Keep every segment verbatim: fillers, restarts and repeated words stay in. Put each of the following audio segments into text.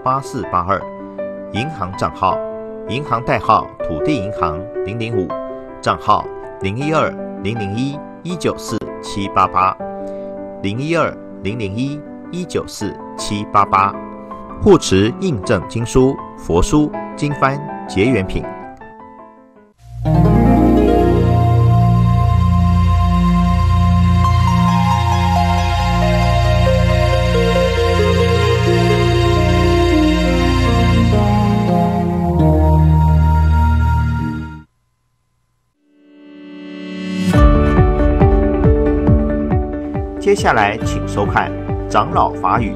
八四八二，银行账号银行代号土地银行零零五，账号零一二零零一一九四七八八零一二零零一一九四七八八，护持印证经书、佛书、经幡、结缘品。接下来，请收看《长老法语》。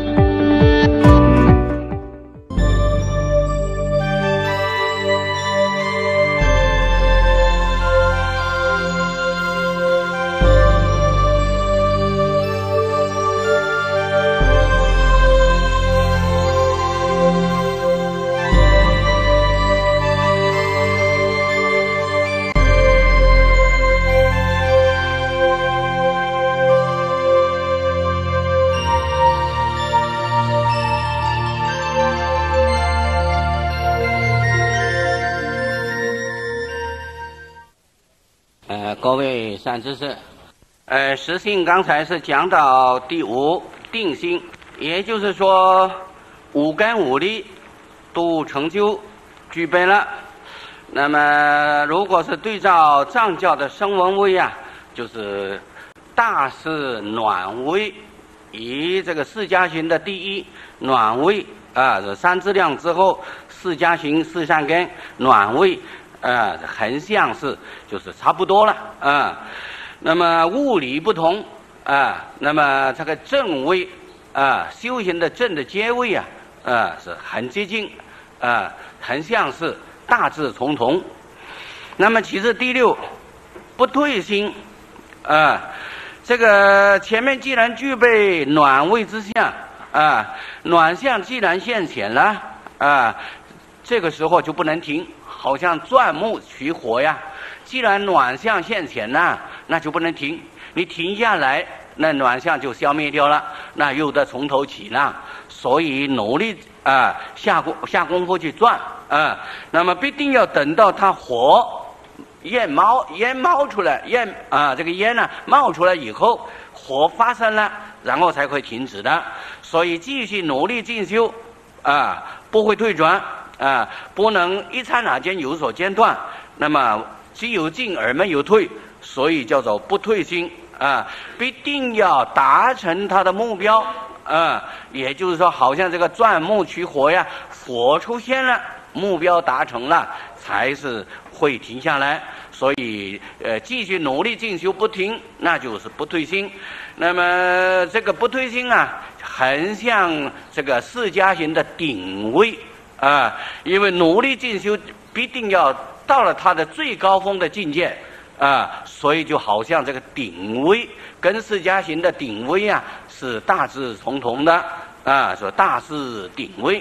呃，各位善知识，呃，实性刚才是讲到第五定心，也就是说五根五力都成就具备了。那么，如果是对照藏教的声闻位啊，就是大是暖位，以这个四加行的第一暖位啊，这三资量之后，四加行四善根暖位。呃，很像是就是差不多了啊。那么物理不同啊，那么这个正位啊，修行的正的阶位啊，啊是很接近啊，很像是大致从同。那么其次第六不退心啊，这个前面既然具备暖位之相啊，暖相既然现前了啊，这个时候就不能停。好像钻木取火呀，既然暖相现前呢，那就不能停。你停下来，那暖相就消灭掉了，那又得从头起了。所以努力啊、呃，下功下功夫去钻啊、呃，那么必定要等到它火焰冒烟冒出来，烟啊、呃、这个烟呢冒出来以后，火发生了，然后才会停止的。所以继续努力进修啊、呃，不会退转。啊，不能一刹那间有所间断，那么只有进而没有退，所以叫做不退心啊，必定要达成他的目标啊，也就是说，好像这个钻木取火呀，火出现了，目标达成了，才是会停下来。所以，呃，继续努力进修不停，那就是不退心。那么这个不退心啊，很像这个四加行的顶位。啊，因为努力进修必定要到了它的最高峰的境界啊，所以就好像这个顶位跟释迦行的顶位啊是大致从同的啊，说大是顶位。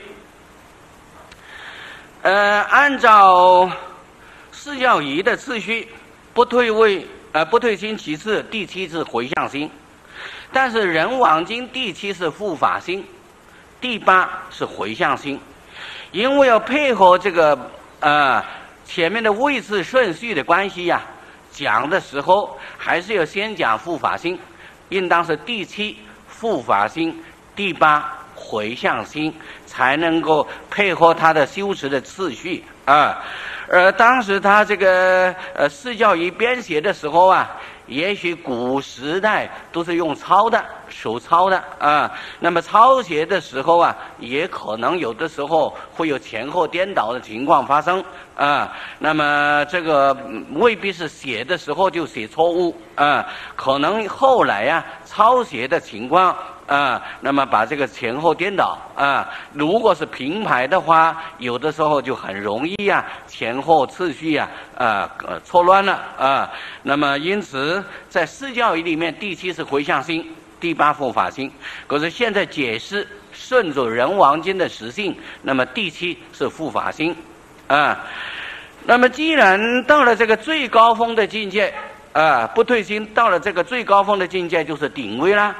呃，按照释教仪的次序，不退位呃不退心其次，第七是回向心，但是人王经第七是护法心，第八是回向心。因为要配合这个呃前面的位次顺序的关系呀、啊，讲的时候还是要先讲护法心，应当是第七护法心，第八回向心，才能够配合他的修持的次序啊。而当时他这个呃释教仪编写的时候啊，也许古时代都是用抄的，手抄的啊。那么抄写的时候啊，也可能有的时候会有前后颠倒的情况发生啊。那么这个未必是写的时候就写错误啊，可能后来呀、啊、抄写的情况啊，那么把这个前后颠倒啊。如果是平排的话，有的时候就很容易呀、啊，前后次序呀、啊，啊呃错乱了啊。那么因此在释教仪里面，第七是回向心，第八护法心。可是现在解释顺着人王经的实性，那么第七是护法心啊。那么既然到了这个最高峰的境界啊，不退心，到了这个最高峰的境界就是顶位啦。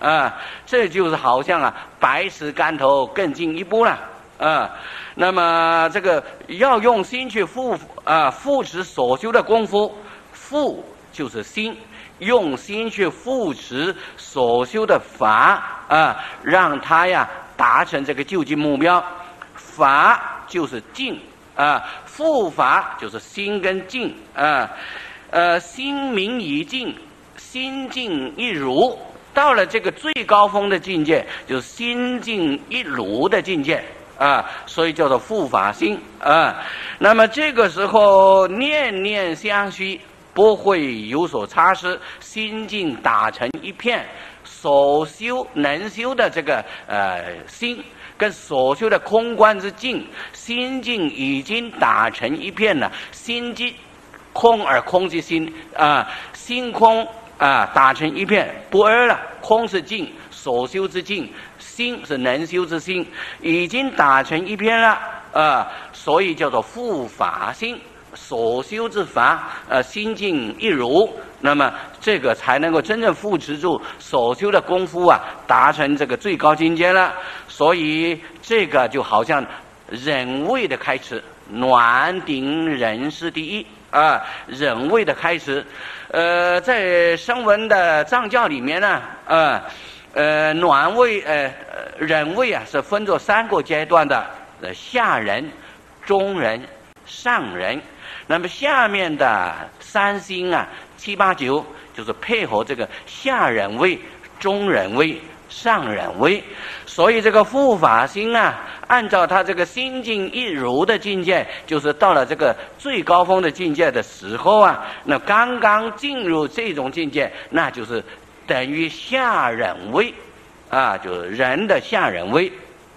啊，这就是好像啊百尺竿头更进一步了啊。那么这个要用心去扶啊扶持所修的功夫，扶就是心，用心去扶持所修的法啊，让它呀达成这个究竟目标。法就是静啊，护法就是心跟静啊，呃，心明以静，心静一如，到了这个最高峰的境界，就是心静一如的境界啊，所以叫做护法心啊。那么这个时候念念相续，不会有所差失，心静打成一片，所修能修的这个呃心。跟所修的空观之境，心境已经打成一片了。心即空而空即心啊，心空啊，打成一片，不二了。空是境，所修之境；心是能修之心，已经打成一片了啊，所以叫做护法心。所修之法，呃，心境一如，那么这个才能够真正扶持住所修的功夫啊，达成这个最高境界了。所以这个就好像忍位的开始，暖顶忍是第一啊，忍位的开始。呃，在声闻的藏教里面呢，呃，呃，暖位呃忍位啊是分作三个阶段的，呃，下人、中人、上人。那么下面的三星啊、七八九，就是配合这个下人位、中人位、上人位。所以这个护法心啊，按照他这个心境一如的境界，就是到了这个最高峰的境界的时候啊，那刚刚进入这种境界，那就是等于下人位啊，就是人的下人位。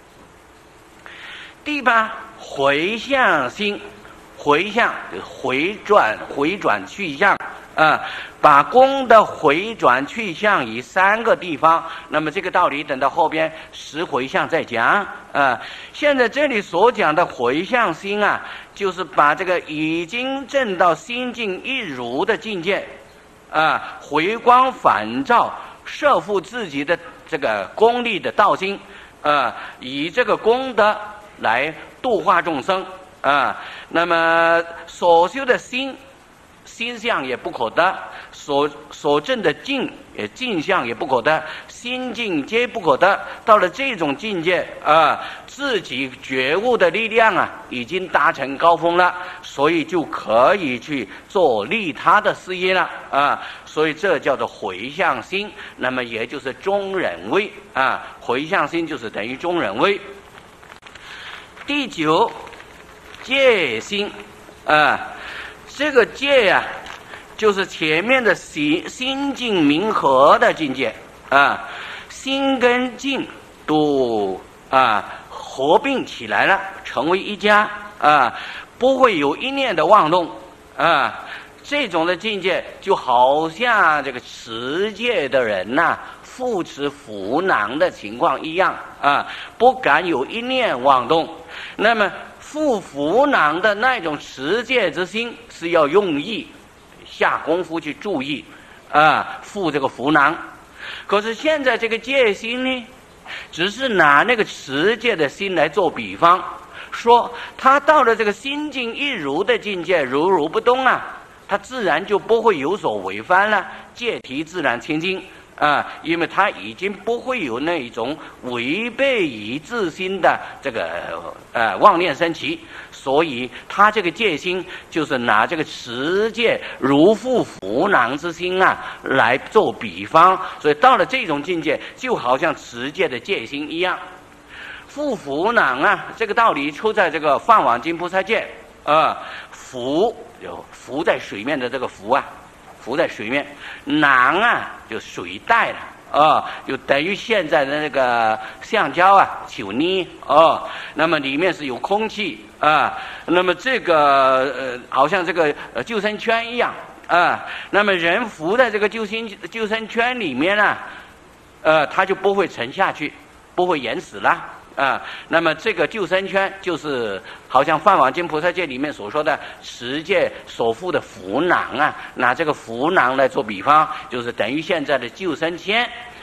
第八，回向心。回向就是回转，回转去向啊，把功的回转去向以三个地方。那么这个道理等到后边十回向再讲啊。现在这里所讲的回向心啊，就是把这个已经证到心境一如的境界啊，回光返照，摄护自己的这个功力的道心啊，以这个功德来度化众生。啊，那么所修的心，心相也不可得；所所证的境，也境相也不可得，心境皆不可得。到了这种境界啊，自己觉悟的力量啊，已经达成高峰了，所以就可以去做利他的事业了啊。所以这叫做回向心，那么也就是中人位啊。回向心就是等于中人位。第九。戒心啊，这个戒呀、啊，就是前面的心心境明和的境界啊，心跟境都啊合并起来了，成为一家啊，不会有一念的妄动啊。这种的境界就好像这个持戒的人呐、啊，扶持扶囊的情况一样啊，不敢有一念妄动。那么护扶囊的那种持戒之心是要用意下功夫去注意啊，护这个扶囊。可是现在这个戒心呢，只是拿那个持戒的心来做比方，说他到了这个心境一如的境界，如如不动啊，他自然就不会有所违反了，戒体自然清净啊，因为他已经不会有那种违背以自心的这个呃妄念升起，所以他这个戒心就是拿这个持戒如护扶囊之心啊来做比方，所以到了这种境界，就好像持戒的戒心一样。护扶囊啊，这个道理出在这个《梵网经菩萨戒》啊，浮有浮在水面的这个浮啊。浮在水面，囊啊就水袋了啊，就等于现在的那个橡胶啊、球泥哦，那么里面是有空气啊，那么这个呃好像这个呃救生圈一样啊，那么人浮在这个救生救生圈里面呢、啊，呃，他就不会沉下去，不会淹死了。啊，那么这个救生圈就是好像《梵网经菩萨戒》里面所说的持戒所护的扶囊啊，拿这个扶囊来做比方，就是等于现在的救生圈。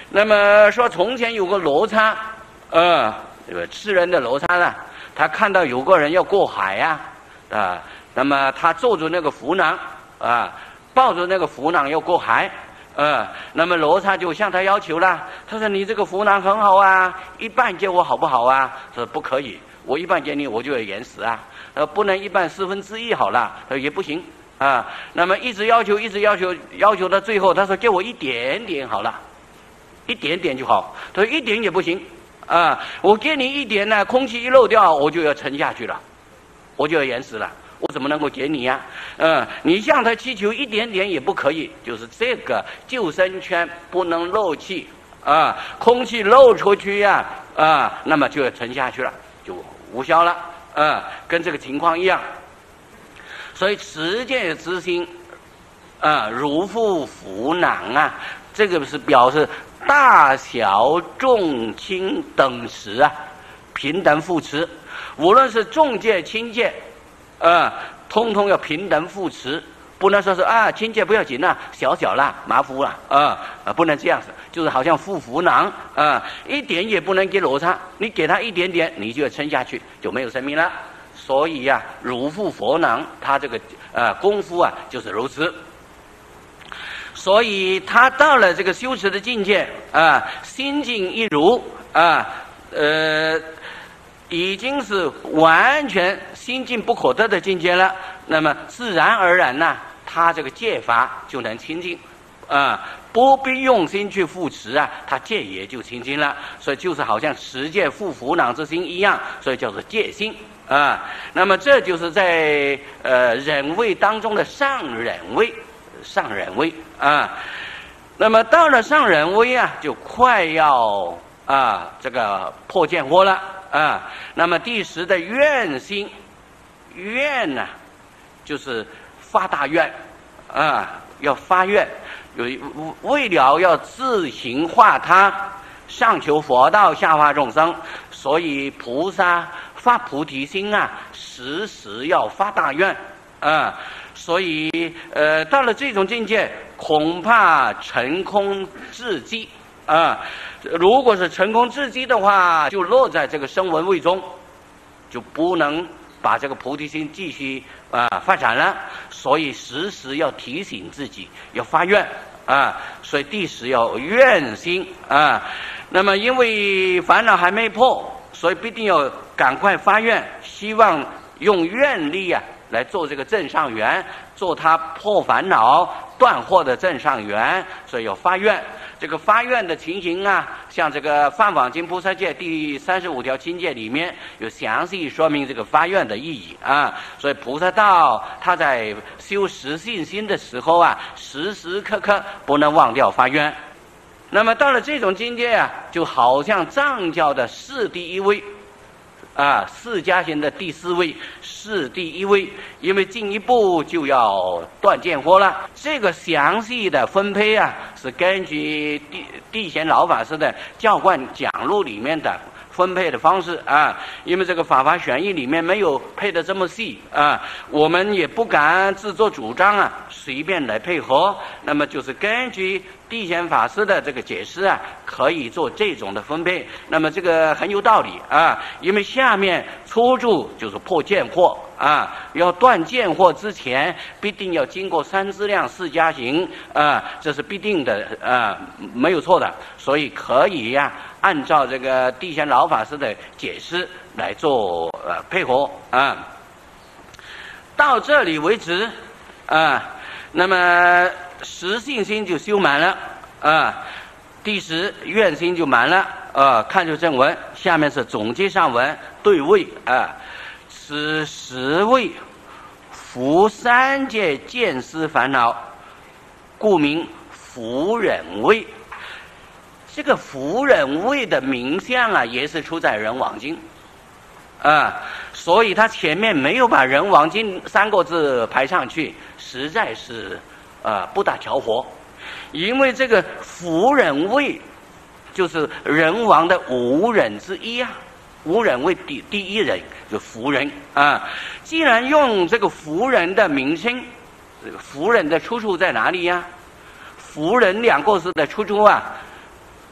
那么说从前有个罗刹，呃，这个吃人的罗刹呢，他看到有个人要过海呀、啊，啊，那么他坐着那个浮囊啊，抱着那个浮囊要过海。呃，那么罗刹就向他要求了，他说：“你这个浮囊很好啊，一半借我好不好啊？”说：“不可以，我一半借你，我就要淹死啊。”呃，不能一半四分之一好了，他说也不行啊。那么一直要求，一直要求，要求到最后，他说：“借我一点点好了，一点点就好。”他说：“一点也不行啊，我给你一点呢，空气一漏掉，我就要沉下去了，我就要淹死了。”我怎么能够解你呀、啊？嗯，你向他祈求一点点也不可以，就是这个救生圈不能漏气啊，空气漏出去呀 啊, 啊，那么就要沉下去了，就无效了啊，跟这个情况一样。所以持戒之心啊，如负浮囊啊，这个是表示大小重轻等持啊，平等扶持，无论是重戒轻戒。呃，通通要平等扶持，不能说是啊，轻戒不要紧了，小小啦，马虎了，啊、呃，不能这样子，就是好像负浮囊，啊、呃，一点也不能给罗刹，你给他一点点，你就要撑下去，就没有生命了。所以呀、啊，如负佛囊，他这个呃功夫啊就是如此。所以他到了这个修持的境界啊、呃，心境一如啊，呃。已经是完全心境不可得的境界了，那么自然而然呢，他这个戒法就能清净，啊、呃，不必用心去扶持啊，他戒也就清净了。所以就是好像持戒负浮囊之心一样，所以叫做戒心啊、呃。那么这就是在呃忍位当中的上忍位，上忍位啊、呃。那么到了上忍位啊，就快要啊、呃、这个破见惑了。啊，那么第十的愿心，愿呢、啊，就是发大愿，啊，要发愿，有为了要自行化他，上求佛道，下化众生，所以菩萨发菩提心啊，时时要发大愿，啊，所以呃，到了这种境界，恐怕成空至极。啊，如果是成空至极的话，就落在这个声闻位中，就不能把这个菩提心继续啊发展了。所以时时要提醒自己，要发愿啊。所以第十要愿心啊。那么因为烦恼还没破，所以必定要赶快发愿，希望用愿力啊来做这个正上缘，做他破烦恼断惑的正上缘。所以要发愿。这个发愿的情形啊，像这个《梵网经菩萨戒》第三十五条经戒里面有详细说明这个发愿的意义啊。所以菩萨道他在修实信心的时候啊，时时刻刻不能忘掉发愿。那么到了这种境界啊，就好像藏教的四第一位啊，四加行的第四位是第一位，因为进一步就要断见惑了。这个详细的分配啊，是根据地地贤老法师的教观讲录里面的分配的方式啊，因为这个法华选义里面没有配的这么细啊，我们也不敢自作主张啊，随便来配合。那么就是根据地贤法师的这个解释啊，可以做这种的分配。那么这个很有道理啊，因为下面初住就是破见惑啊，要断见惑之前，必定要经过三资量四加行啊，这是必定的啊，没有错的。所以可以呀、啊。按照这个地贤老法师的解释来做呃配合啊，到这里为止啊，那么实信心就修满了啊，第十愿心就满了啊。看就正文，下面是总结上文对位啊，此十位伏三界见思烦恼，故名伏忍位。这个伏忍位的名相啊，也是出在人王经啊，所以他前面没有把人王经三个字排上去，实在是呃不大巧合。因为这个伏忍位就是人王的五忍之一啊，五忍位第第一人就伏忍啊。既然用这个伏忍的名称，这个伏忍的出处在哪里呀？伏忍两个字的出处啊，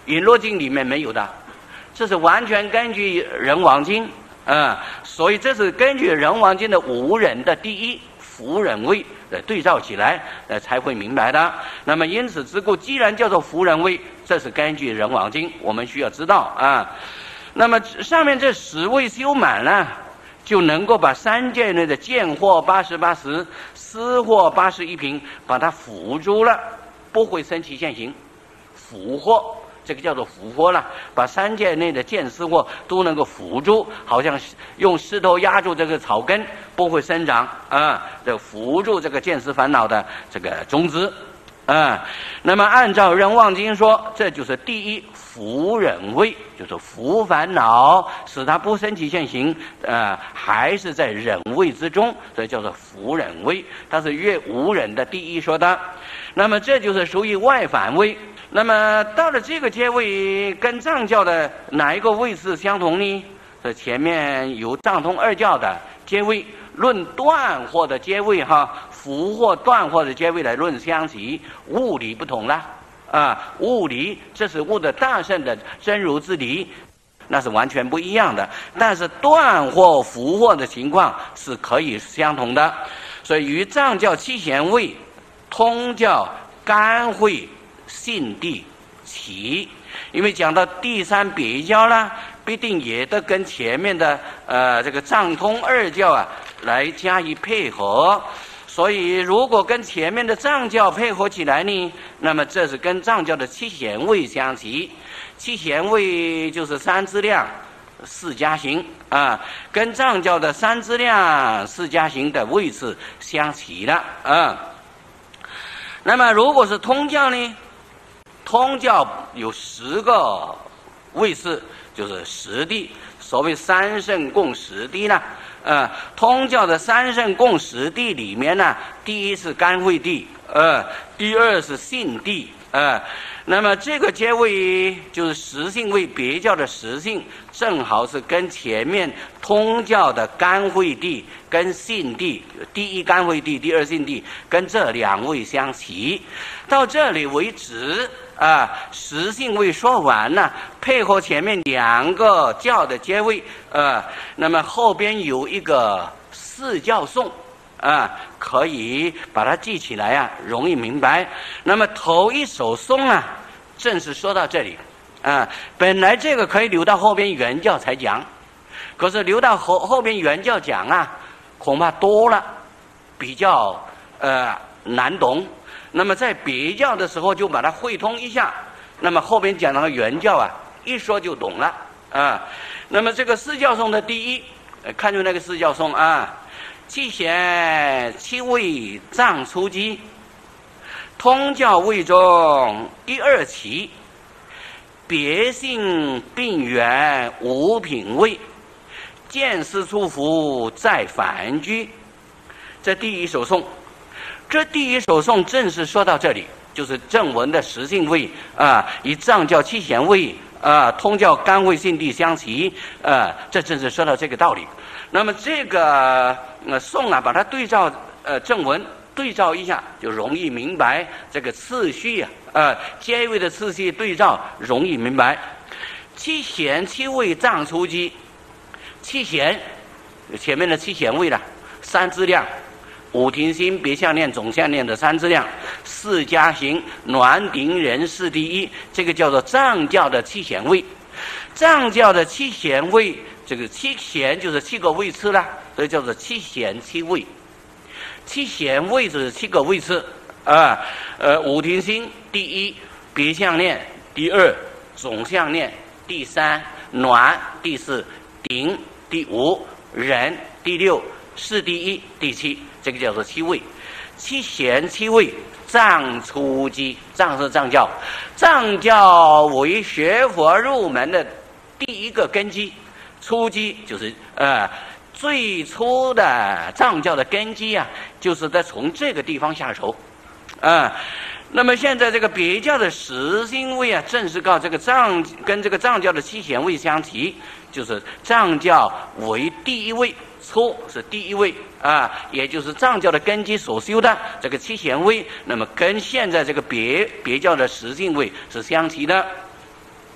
《璎珞经》里面没有的，这是完全根据《人王经》啊、嗯，所以这是根据《人王经》的无人的第一福人位呃对照起来，呃才会明白的。那么因此之故，既然叫做福人位，这是根据《人王经》，我们需要知道啊。那么上面这十位修满了，就能够把三界内的见惑八十八十、思惑八十一品，把它辅助了，不会生起现行，辅惑。这个叫做辅惑了，把三界内的见思惑都能够辅助，好像用石头压住这个草根，不会生长啊，这辅助这个见思烦恼的这个种子啊。那么按照《人王经》说，这就是第一辅忍位，就是辅烦恼，使它不生起现行，呃，还是在忍位之中，所以叫做辅忍位。它是越无忍的第一说的。那么这就是属于外反位。那么到了这个阶位，跟藏教的哪一个位次相同呢？这前面有藏通二教的阶位，论断惑的阶位哈，辅惑断惑的阶位来论相齐，物理不同了啊，物理这是悟的大圣的真如之理，那是完全不一样的。但是断惑、辅惑的情况是可以相同的，所以与藏教七贤位、通教干慧信地齐，因为讲到第三别教啦，必定也得跟前面的呃这个藏通二教啊来加以配合。所以如果跟前面的藏教配合起来呢，那么这是跟藏教的七贤位相齐。七贤位就是三资量、四加行啊，跟藏教的三资量、四加行的位次相齐了啊。那么如果是通教呢？通教有十个位次，就是十地，所谓三圣共十地呢。呃，通教的三圣共十地里面呢，第一是干慧地，呃，第二是信地，呃，那么这个阶位就是实性位，别教的实性，正好是跟前面通教的干慧地跟信地，第一干慧地，第二信地，跟这两位相齐。到这里为止。啊，实性位说完了，配合前面两个教的结位，呃，那么后边有一个四教颂，啊，可以把它记起来啊，容易明白。那么头一首颂啊，正是说到这里，啊，本来这个可以留到后边原教才讲，可是留到后后边原教讲啊，恐怕多了，比较呃难懂。那么在别教的时候就把它汇通一下，那么后边讲到原教啊，一说就懂了啊。那么这个四教颂的第一，看出那个四教颂啊，七贤七位藏初机，通教位中第二期，别性病源无品位，见思出伏在反居。这第一首颂。这第一首颂正是说到这里，就是正文的实性位啊，以藏教七贤位啊，通教干慧信地相齐啊，这正是说到这个道理。那么这个呃颂啊，把它对照呃正文对照一下，就容易明白这个次序啊，呃阶位的次序对照容易明白。七贤七位藏初机，七贤前面的七贤位了，三资量。五停心、别相念、总相念的三资量，四加行、暖顶人事第一，这个叫做藏教的七贤位。藏教的七贤位，这个七贤就是七个位次啦，所以叫做七贤七位。七贤位就是七个位次啊，呃，五停心第一，别相念第二，总相念第三，暖第四，顶第五，人第六，事第一，第七。这个叫做七位，七贤七位，藏初机，藏是藏教，藏教为学佛入门的第一个根基，初机就是呃最初的藏教的根基啊，就是在从这个地方下手，啊、呃，那么现在这个别教的实性位啊，正是告这个藏跟这个藏教的七贤位相提，就是藏教为第一位。初是第一位啊，也就是藏教的根基所修的这个七贤位，那么跟现在这个别别教的实性位是相齐的。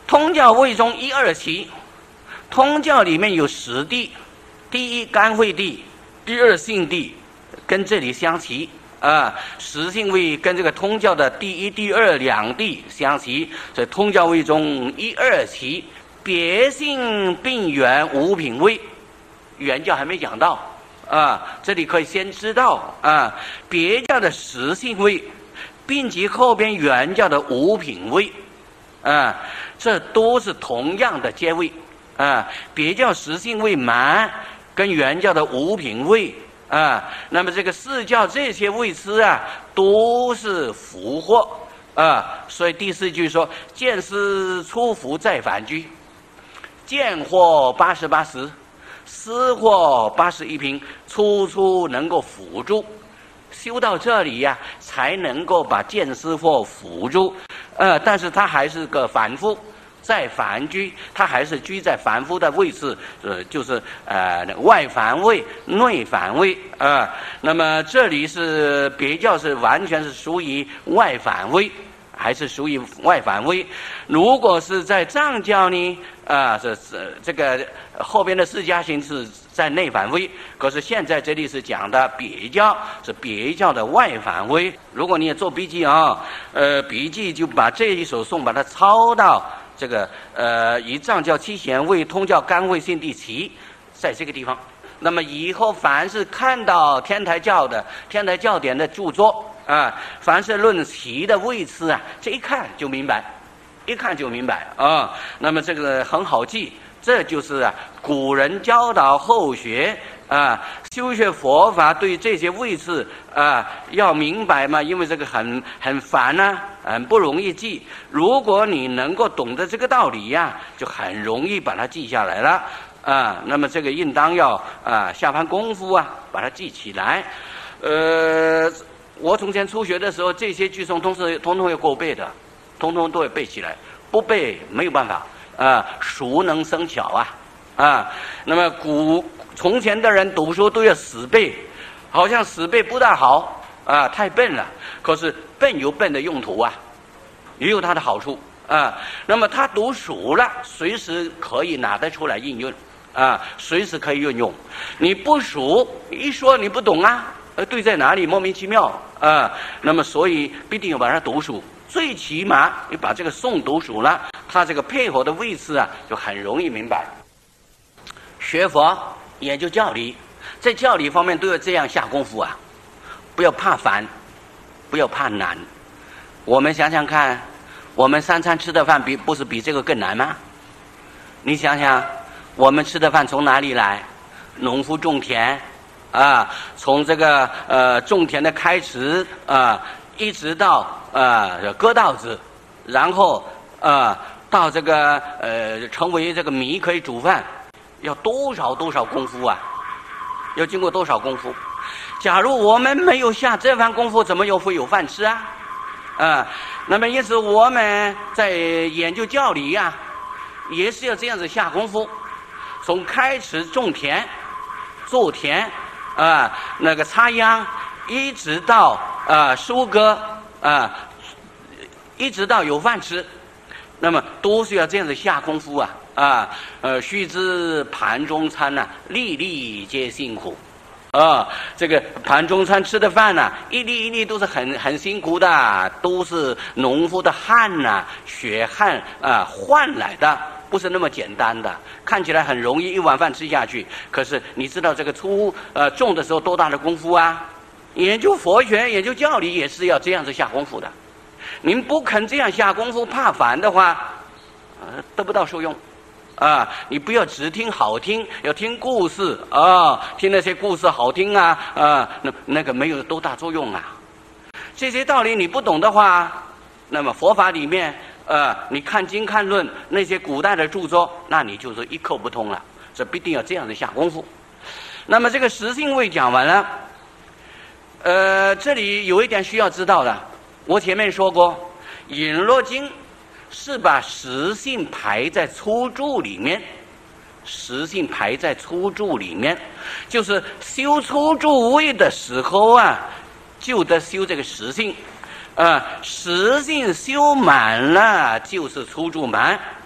通教位中一二期，通教里面有十地，第一干会地，第二性地，跟这里相齐啊。实性位跟这个通教的第一、第二两地相齐，所以通教位中一二期。别性并源无品位，原教还没讲到啊，这里可以先知道啊，别教的实性位，并及后边原教的无品位啊，这都是同样的阶位啊。别教实性位满跟原教的无品位啊，那么这个四教这些位次啊，都是福祸啊。所以第四句说：见思出福再反居。见或八十八十，思或八十一平，处处能够辅助。修到这里呀、啊，才能够把见思或辅助。呃，但是它还是个反复，在反居，它还是居在反复的位置，呃，就是呃外反位、内反位啊、呃。那么这里是别教是完全是属于外反位。还是属于外反位。如果是在藏教呢，啊，这这这个后边的释迦行是在内反位，可是现在这里是讲的别教，是别教的外反位。如果你也做笔记啊，呃，笔记就把这一首颂把它抄到这个呃，以藏教七贤位、通教干位性地齐，在这个地方。那么以后凡是看到天台教的天台教典的著作。啊，凡是论齐的位次啊，这一看就明白，一看就明白啊。那么这个很好记，这就是啊古人教导后学啊，修学佛法对这些位次啊要明白嘛，因为这个很很烦呐、啊，很不容易记。如果你能够懂得这个道理呀、啊，就很容易把它记下来了啊。那么这个应当要啊下番功夫啊，把它记起来，呃。我从前初学的时候，这些句诵都是通通要够背的，通通都要背起来，不背没有办法啊。熟能生巧啊啊！那么古从前的人读书都要死背，好像死背不大好啊，太笨了。可是笨有笨的用途啊，也有它的好处啊。那么他读熟了，随时可以拿得出来应用啊，随时可以运用。你不熟，一说你不懂啊。呃，对在哪里莫名其妙啊？那么所以必定要把它读熟，最起码你把这个诵读熟了，它这个配合的位置啊，就很容易明白。学佛研究教理，在教理方面都要这样下功夫啊，不要怕烦，不要怕难。我们想想看，我们三餐吃的饭比不是比这个更难吗？你想想，我们吃的饭从哪里来？农夫种田。啊，从这个呃种田的开始啊，一直到呃割稻子，然后啊到这个呃成为这个米可以煮饭，要多少多少功夫啊？要经过多少功夫？假如我们没有下这番功夫，怎么又会有饭吃啊？啊，那么因此我们在研究教理呀、啊，也是要这样子下功夫，从开始种田、做田。啊，那个插秧，一直到啊收割啊，一直到有饭吃，那么都是要这样子下功夫啊啊！呃，须知盘中餐呐、啊，粒粒皆辛苦啊。这个盘中餐吃的饭呐、啊，一粒一粒都是很很辛苦的，都是农夫的汗呐、啊、血汗啊换来的。不是那么简单的，看起来很容易一碗饭吃下去，可是你知道这个出呃种的时候多大的功夫啊？研究佛学、研究教理也是要这样子下功夫的。您不肯这样下功夫，怕烦的话，呃，得不到受用啊！你不要只听好听，要听故事啊，听那些故事好听啊啊，那那个没有多大作用啊。这些道理你不懂的话，那么佛法里面。呃，你看经看论那些古代的著作，那你就是一窍不通了。这必定要这样子下功夫。那么这个实性位讲完了，呃，这里有一点需要知道的，我前面说过，引若经是把实性排在初住里面，实性排在初住里面，就是修初住位的时候啊，就得修这个实性。呃，实性修满了就是初住满，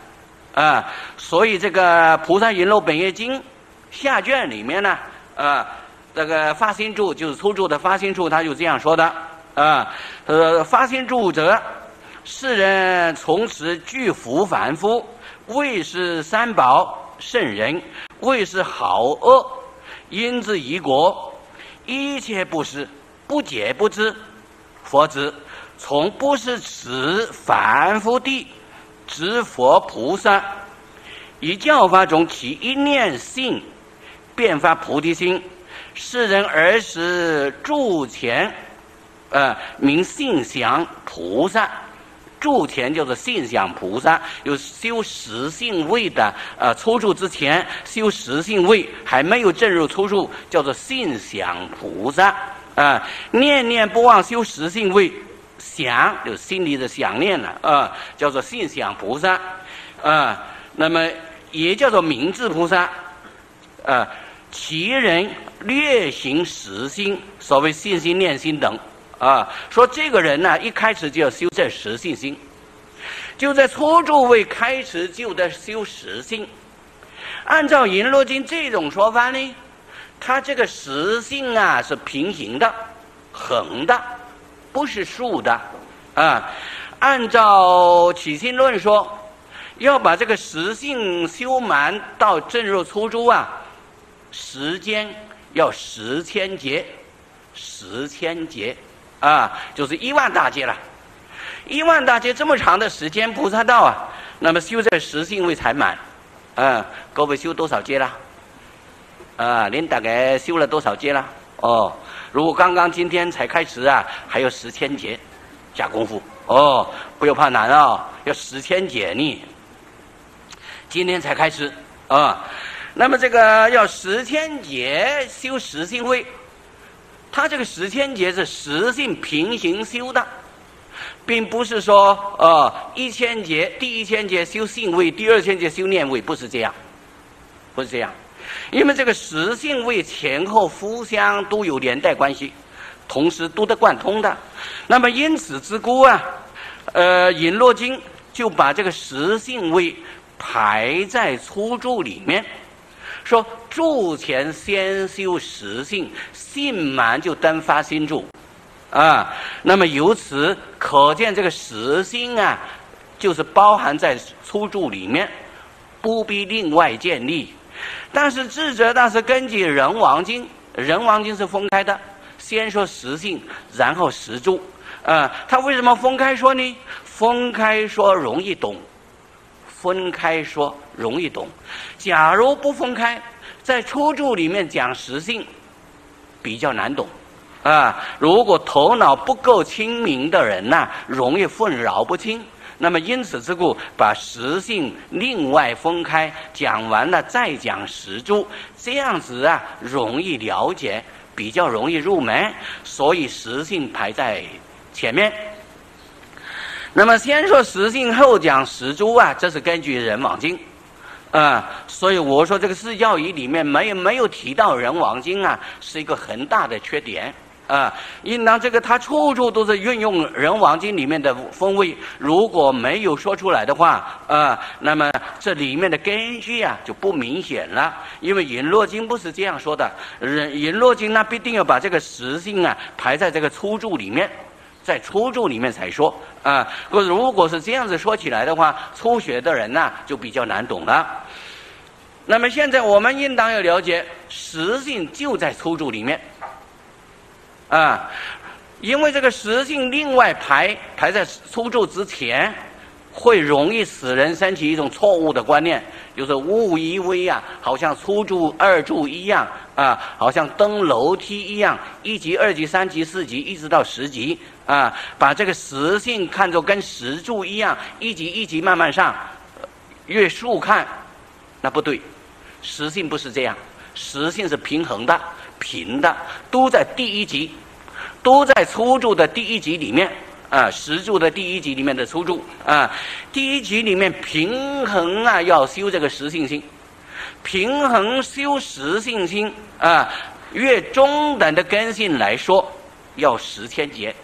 啊，所以这个《菩萨璎珞本愿经》下卷里面呢，啊，这个发心注就是初住的发心注，他就这样说的啊，呃，发心注者，世人从此具福凡夫，为是三宝圣人，为是好恶，因之一果，一切不是，不解不知。佛子从不是此凡夫地知佛菩萨，以教法中起一念性，便发菩提心。世人儿时住前，呃，名性想菩萨。住前就是性想菩萨，有修实性位的，呃，初住之前修实性位，还没有证入初住，叫做性想菩萨。啊、呃，念念不忘修实性位，想就心里的想念了，啊、呃，叫做性想菩萨，啊、呃，那么也叫做明智菩萨，呃，其人略行实性，所谓信心、念心等，啊、呃，说这个人呢，一开始就要修这实性心，就在初住位开始就在修实性。按照《璎珞经》这种说法呢，它这个实性啊是平行的、横的，不是竖的啊。按照起心论说，要把这个实性修满到证入初住啊，时间要十千劫，十千劫啊，就是一万大劫了。一万大劫这么长的时间，菩萨道啊，那么修这个实性位才满啊。各位修多少劫了？啊，您大概修了多少劫了？哦，如果刚刚今天才开始啊，还有十千劫加功夫哦，不要怕难啊、哦，要十千劫呢。今天才开始啊，那么这个要十千劫修实性位，他这个十千劫是实性平行修的，并不是说呃一千劫第一千劫修性位，第二千劫修念位，不是这样，不是这样。因为这个实性位前后互相都有连带关系，同时都得贯通的。那么因此之故啊，呃，《璎珞经》就把这个实性位排在初住里面，说住前先修实性，性满就登发心住啊。那么由此可见，这个实性啊，就是包含在初住里面，不必另外建立。但是智者大师根据《人王经》，《人王经》是分开的，先说实性，然后实住。啊、呃，他为什么分开说呢？分开说容易懂，分开说容易懂。假如不分开，在初住里面讲实性，比较难懂。啊、呃，如果头脑不够清明的人呐、啊，容易混淆不清。那么因此之故，把实性另外分开，讲完了再讲实住，这样子啊容易了解，比较容易入门，所以实性排在前面。那么先说实性，后讲实住啊，这是根据《人王经》啊、呃，所以我说这个释教仪里面没有没有提到《人王经》啊，是一个很大的缺点。啊，应当这个他处处都是运用《人王经》里面的风味，如果没有说出来的话，啊，那么这里面的根据啊就不明显了。因为《璎珞经》不是这样说的，《璎珞经》那必定要把这个实性啊排在这个初住里面，在初住里面才说啊。如果是这样子说起来的话，初学的人呐、啊、就比较难懂了。那么现在我们应当要了解，实性就在初住里面。啊，因为这个实性另外排排在初住之前，会容易使人生起一种错误的观念，就是误以为啊，好像初住、二住一样啊，好像登楼梯一样，一级、二级、三级、四级，一直到十级啊，把这个实性看作跟实住一样，一级一级慢慢上，越竖看，那不对，实性不是这样，实性是平衡的、平的，都在第一级。都在初住的第一集里面啊，实住的第一集里面的初住啊，第一集里面平衡啊，要修这个实性心，平衡修实性心啊，越中等的根性来说，要十千劫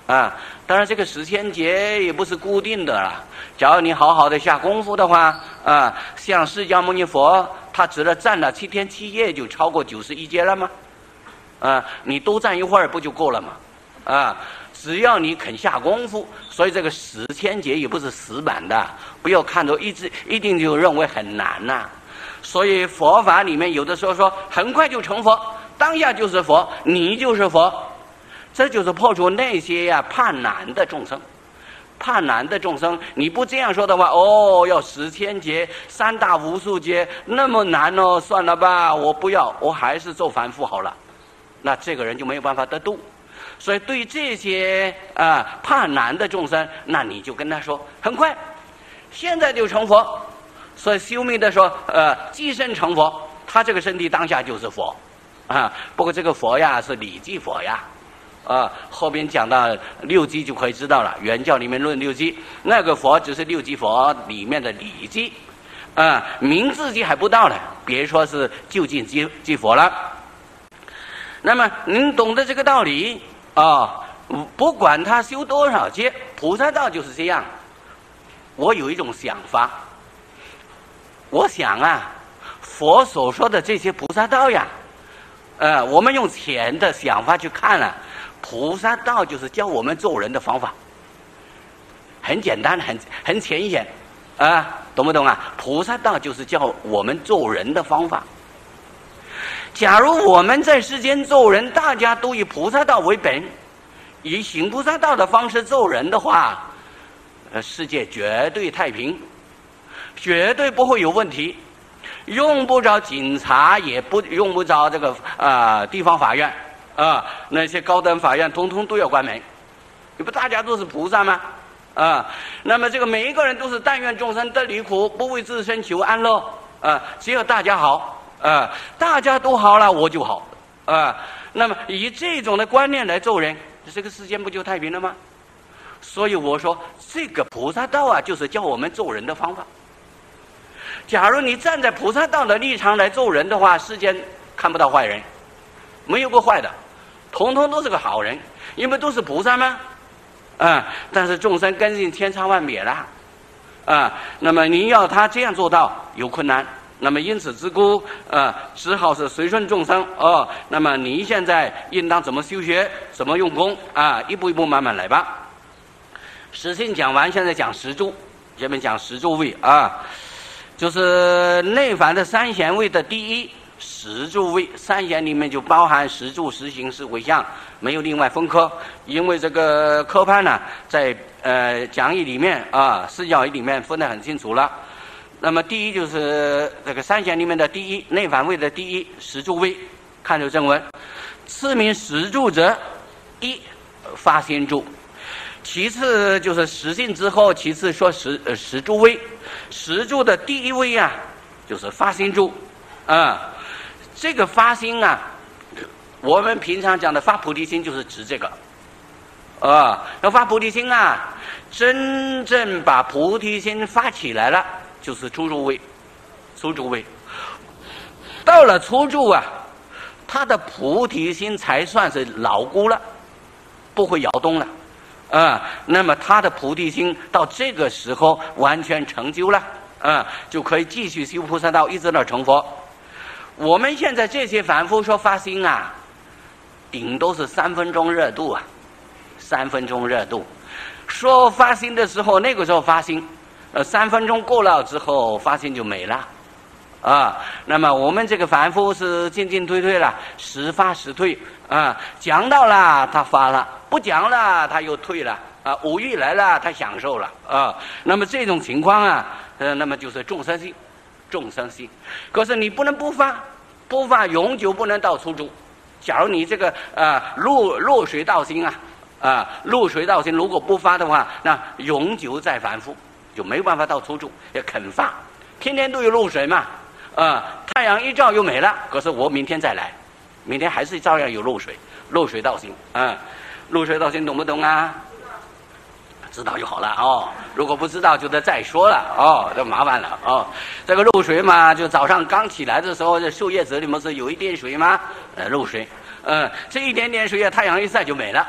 啊，当然这个十千劫也不是固定的了。假如你好好的下功夫的话，啊，像释迦牟尼佛，他只了站了七天七夜就超过九十一劫了吗？啊，你多站一会儿不就够了吗？啊，只要你肯下功夫，所以这个十千劫也不是死板的，不要看着一直一定就认为很难呐、啊。所以佛法里面有的时候说很快就成佛，当下就是佛，你就是佛。这就是破除那些呀、啊、怕难的众生，怕难的众生，你不这样说的话，哦，要十千劫、三大无数劫，那么难哦，算了吧，我不要，我还是做凡夫好了。那这个人就没有办法得度。所以对于这些啊、呃、怕难的众生，那你就跟他说，很快，现在就成佛。所以修密的说，呃，即身成佛，他这个身体当下就是佛，啊，不过这个佛呀是理即佛呀。啊，后边讲到六基就可以知道了。原教里面论六基，那个佛只是六基佛里面的理基，啊，名字基还不到呢，别说是究竟基基佛了。那么您懂得这个道理啊，不管他修多少阶，菩萨道就是这样。我有一种想法，我想啊，佛所说的这些菩萨道呀，呃，我们用浅的想法去看啊。菩萨道就是教我们做人的方法，很简单，很很浅显，啊，懂不懂啊？菩萨道就是教我们做人的方法。假如我们在世间做人，大家都以菩萨道为本，以行菩萨道的方式做人的话，呃，世界绝对太平，绝对不会有问题，用不着警察，也不用不着这个啊、呃、地方法院。啊，那些高等法院通通都要关门，你不大家都是菩萨吗？啊，那么这个每一个人都是但愿众生得离苦，不为自身求安乐。啊，只有大家好，啊，大家都好了，我就好。啊，那么以这种的观念来做人，这个世间不就太平了吗？所以我说，这个菩萨道啊，就是教我们做人的方法。假如你站在菩萨道的立场来做人的话，世间看不到坏人，没有个坏的。统统都是个好人，因为都是菩萨吗？啊，但是众生根性千差万别了，啊，那么你要他这样做到有困难，那么因此之故，啊，只好是随顺众生哦。那么你现在应当怎么修学，怎么用功啊？一步一步慢慢来吧。实性讲完，现在讲十住，前面讲十住位啊，就是内凡的三贤位的第一。十住位，三贤里面就包含十住、十行、十回向，没有另外分科。因为这个科判呢，在呃讲义里面啊，四教义里面分得很清楚了。那么第一就是这个三贤里面的第一，内凡位的第一十住位，看着正文。次名十住者，一发心住，其次就是十性之后，其次说十呃十住位，十住的第一位啊，就是发心住，啊。这个发心啊，我们平常讲的发菩提心就是指这个，啊，要发菩提心啊，真正把菩提心发起来了，就是初住位，初住位。到了初住啊，他的菩提心才算是牢固了，不会摇动了，啊，那么他的菩提心到这个时候完全成就了，啊，就可以继续修菩萨道，一直到成佛。我们现在这些凡夫说发心啊，顶多是三分钟热度啊，三分钟热度。说发心的时候，那个时候发心，呃，三分钟过了之后，发心就没了，啊。那么我们这个凡夫是进进退退了，时发时退啊。讲到了他发了，不讲了他又退了啊。五欲来了他享受了啊。那么这种情况啊，呃，那么就是众生心。众生心，可是你不能不发，不发永久不能到初住。假如你这个呃落落水道心啊，啊、呃、落水道心如果不发的话，那永久在凡夫，就没有办法到初住。也肯发，天天都有露水嘛，啊、呃、太阳一照又没了，可是我明天再来，明天还是照样有露水，落水道心啊、呃，落水道心懂不懂啊？知道就好了哦，如果不知道就得再说了哦，这麻烦了哦。这个露水嘛，就早上刚起来的时候，这树叶子里面是有一点水吗？呃，露水，嗯、呃，这一点点水啊，太阳一晒就没了，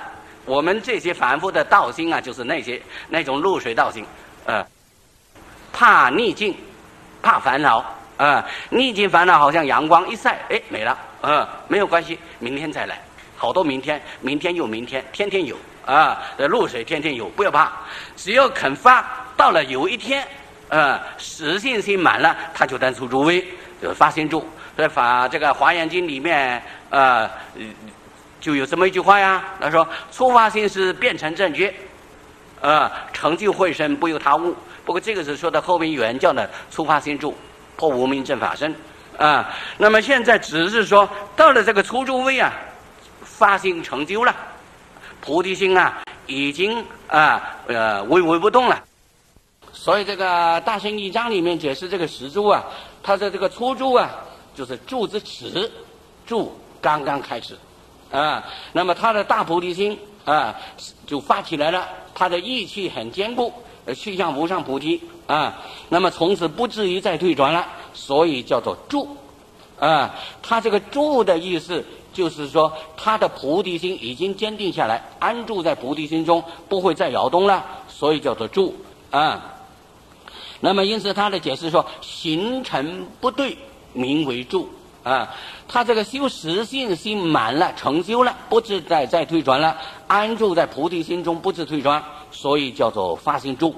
我们这些凡夫的道心啊，就是那些那种露水道心，呃，怕逆境，怕烦恼，啊、呃，逆境烦恼好像阳光一晒，哎，没了，啊、呃，没有关系，明天再来，好多明天，明天又明天，天天有啊，呃，露水天天有，不要怕，只要肯发，到了有一天，呃，实性心满了，他就当出诸位，就是发心住。在法这个《华严经》里面，呃。就有这么一句话呀，他说：“初发心是变成正觉，呃，成就慧身，不由他物。”不过这个是说的后面原教的初发心住，破无明正法身啊、呃。那么现在只是说到了这个初住位啊，发心成就了，菩提心啊已经啊呃巍巍不动了。所以这个大乘一章里面解释这个十住啊，它的这个初住啊，就是住之始，住刚刚开始。啊，那么他的大菩提心啊，就发起来了，他的意气很坚固，去向无上菩提啊，那么从此不至于再退转了，所以叫做住啊。他这个住的意思就是说，他的菩提心已经坚定下来，安住在菩提心中，不会再摇动了，所以叫做住啊。那么因此他的解释说，形成不对，名为住。啊，他这个修实性心满了，成就了，不自再再退转了，安住在菩提心中，不自退转，所以叫做发心住。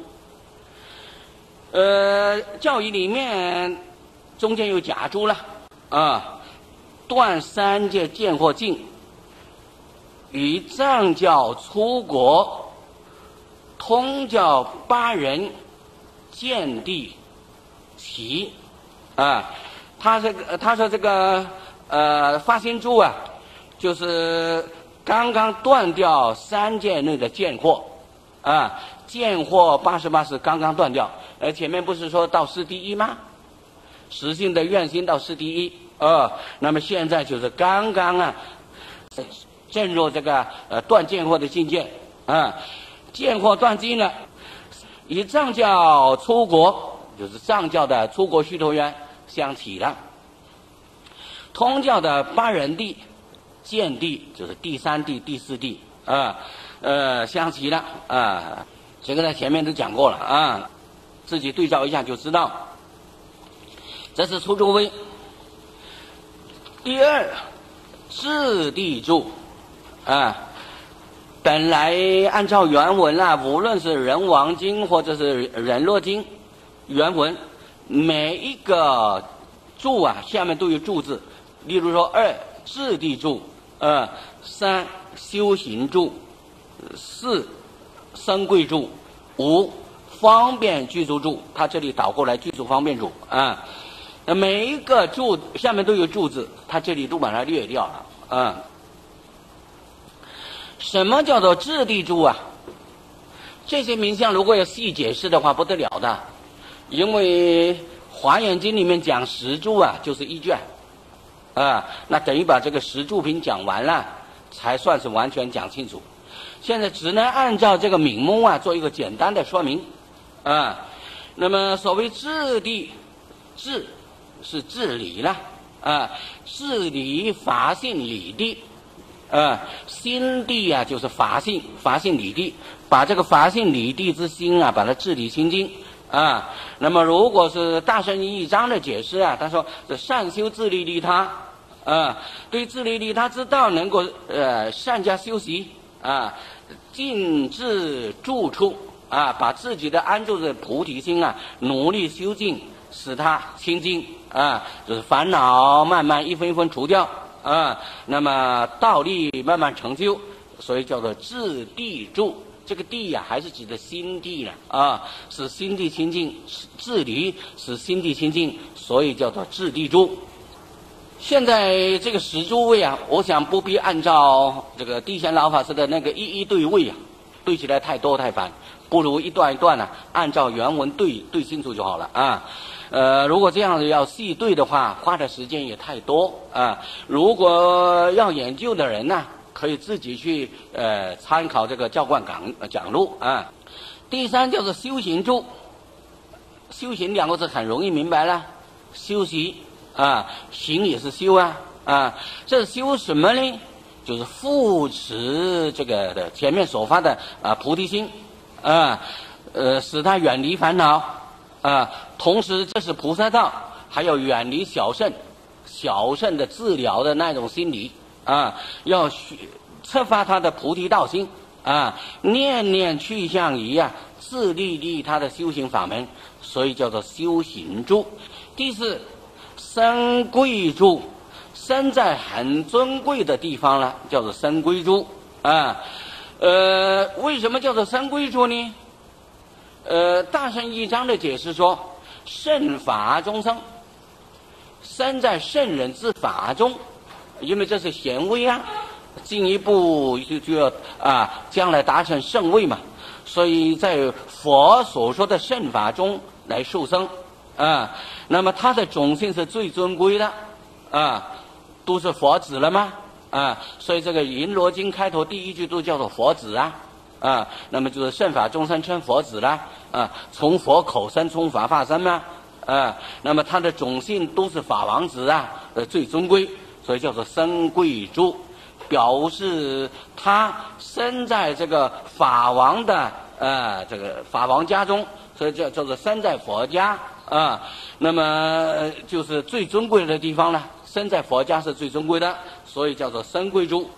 呃，教义里面中间有假住了啊，断三界见惑境，与藏教出国，通教八人见地起啊。他这个他说这个呃发心住啊，就是刚刚断掉三界内的见惑啊，见惑八十八是刚刚断掉，呃前面不是说到四第一吗？实性的愿心到四第一，呃，那么现在就是刚刚啊进入这个呃断见惑的境界啊，见惑断尽了，以藏教出国，就是藏教的出国须陀洹相起了，通教的八人地、见地就是第三地、第四地啊，呃，相起了啊，这个在前面都讲过了啊，自己对照一下就知道。这是初住位。第二，自地住啊，本来按照原文啊，无论是人王经或者是人洛经原文。每一个住啊，下面都有住字。例如说，二自地住，呃，三修行住，四生贵住，五方便居住住。他这里倒过来居住方便住啊。那每一个住下面都有住字，他这里都把它略掉了啊。什么叫做自地住啊？这些名相如果要细解释的话，不得了的。因为《华严经》里面讲十住啊，就是一卷，啊，那等于把这个十住品讲完了，才算是完全讲清楚。现在只能按照这个名目啊，做一个简单的说明，啊，那么所谓自地，自是治理了，啊，治理法性理地，啊，心地啊就是法性，法性理地，把这个法性理地之心啊，把它治理清净。啊，那么如果是大乘一章的解释啊，他说是善修自利利他，啊，对自利利他之道能够呃善加修习啊，尽至住处啊，把自己的安住的菩提心啊，努力修净，使它清净啊，就是烦恼慢慢一分一分除掉啊，那么道力慢慢成就，所以叫做自地住。这个地呀、啊，还是指的心地了啊，使心地清净，治理使心地清净，所以叫做自地住。现在这个十住位啊，我想不必按照这个地贤老法师的那个一一对位啊，对起来太多太烦，不如一段一段啊，按照原文对对清楚就好了啊。呃，如果这样子要细对的话，花的时间也太多啊。如果要研究的人呢、啊？可以自己去呃参考这个教观讲讲录啊。第三就是修行住，修行两个字很容易明白了，修习啊，行也是修啊啊，这是修什么呢？ 就是扶持这个的前面所发的啊菩提心，啊呃使他远离烦恼啊，同时这是菩萨道，还要远离小圣，小圣的治疗的那种心理啊，要策发他的菩提道心啊，念念去向于啊自利利他的修行法门，所以叫做修行住。第四，生贵住。生在很尊贵的地方了，叫做生贵住啊。呃，为什么叫做生贵住呢？呃，大圣一章的解释说，圣法中生，生在圣人之法中，因为这是贤位啊，进一步就就要啊，将来达成圣位嘛，所以在佛所说的圣法中来受生啊。那么他的种性是最尊贵的啊。都是佛子了吗？啊，所以这个《银罗经》开头第一句都叫做佛子啊，啊，那么就是圣法众生称佛子啦，啊，从佛口生，从法化生嘛，啊，那么他的种姓都是法王子啊，呃，最尊贵，所以叫做生贵住，表示他生在这个法王的呃这个法王家中，所以叫叫做生在佛家啊，那么、呃、就是最尊贵的地方了。生在佛家是最尊贵的，所以叫做生贵住。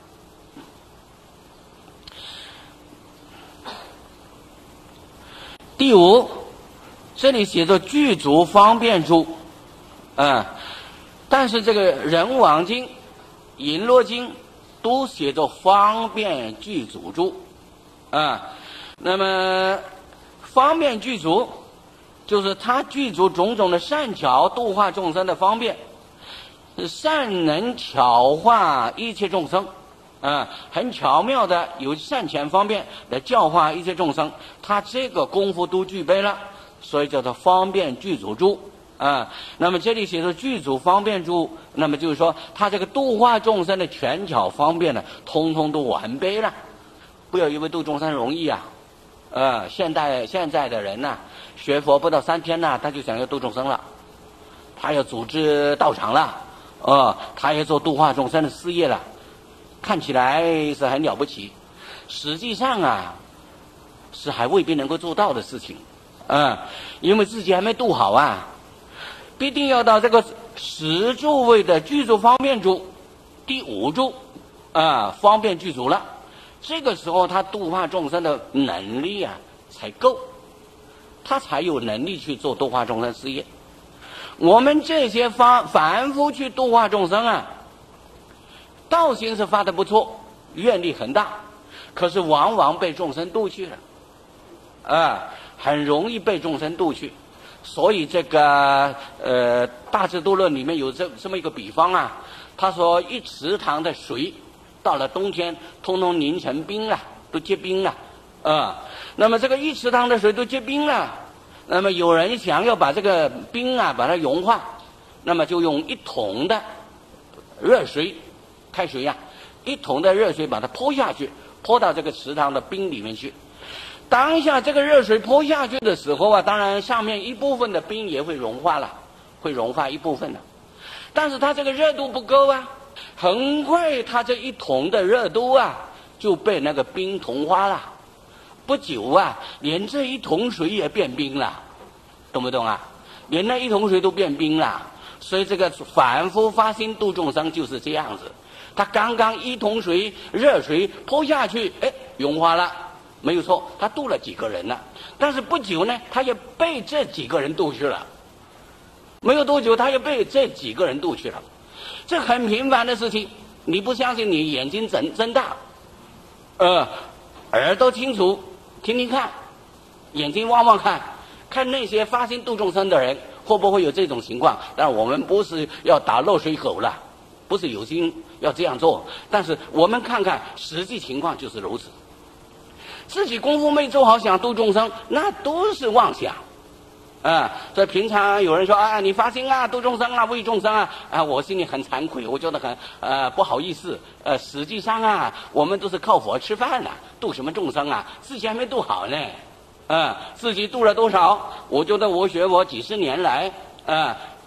第五，这里写作具足方便住，啊，但是这个人王经、银罗经都写作方便具足住，啊，那么方便具足，就是他具足种种的善巧度化众生的方便。善能巧化一切众生，啊，很巧妙的有善巧方便来教化一切众生，他这个功夫都具备了，所以叫做方便具足住啊。那么这里写的具足方便住，那么就是说他这个度化众生的权巧方便呢，通通都完备了。不要以为度众生容易啊，呃，现代现在的人呐、啊，学佛不到三天呐、啊，他就想要度众生了，他要组织道场了。哦，他也做度化众生的事业了，看起来是很了不起，实际上啊，是还未必能够做到的事情，嗯，因为自己还没度好啊，必定要到这个十住位的具足方便住，第五住啊，方便具足了，这个时候他度化众生的能力啊才够，他才有能力去做度化众生事业。我们这些发凡夫去度化众生啊，道心是发得不错，愿力很大，可是往往被众生度去了，啊，很容易被众生度去。所以这个呃《大智度论》里面有这这么一个比方啊，他说一池塘的水到了冬天，通通凝成冰了，都结冰了，啊，那么这个一池塘的水都结冰了。那么有人想要把这个冰啊把它融化，那么就用一桶的热水，开水呀、啊，一桶的热水把它泼下去，泼到这个池塘的冰里面去。当下这个热水泼下去的时候啊，当然上面一部分的冰也会融化了，会融化一部分的，但是它这个热度不够啊，很快它这一桶的热度啊就被那个冰同化了。不久啊，连这一桶水也变冰了，懂不懂啊？连那一桶水都变冰了，所以这个反复发心度众生就是这样子。他刚刚一桶水热水泼下去，哎，融化了，没有错，他度了几个人了。但是不久呢，他也被这几个人度去了，没有多久，他也被这几个人度去了。这很频繁的事情，你不相信，你眼睛睁睁大，呃，耳朵清楚。听听看，眼睛望望看，看那些发心度众生的人会不会有这种情况。但我们不是要打漏水狗了，不是有心要这样做，但是我们看看实际情况就是如此。自己功夫没做好，想度众生，那都是妄想啊。所以平常有人说啊，你发心啊，度众生啊，为众生啊，啊，我心里很惭愧，我觉得很呃不好意思。呃，实际上啊，我们都是靠佛吃饭的，度什么众生啊？自己还没度好呢。啊，自己度了多少？我觉得我学佛几十年来，啊，